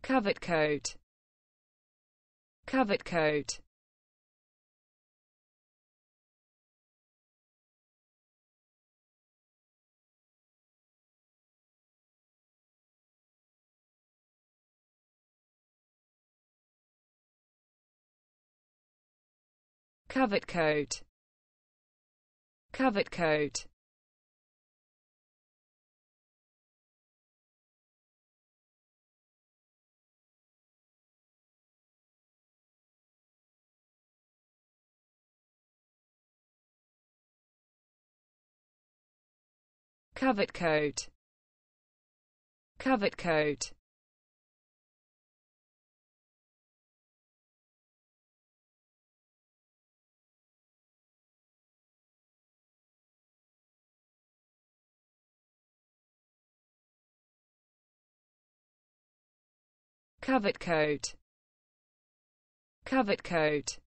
covert coat, covert coat, covert coat, covert coat, covert coat, covert coat, covert coat, covert coat,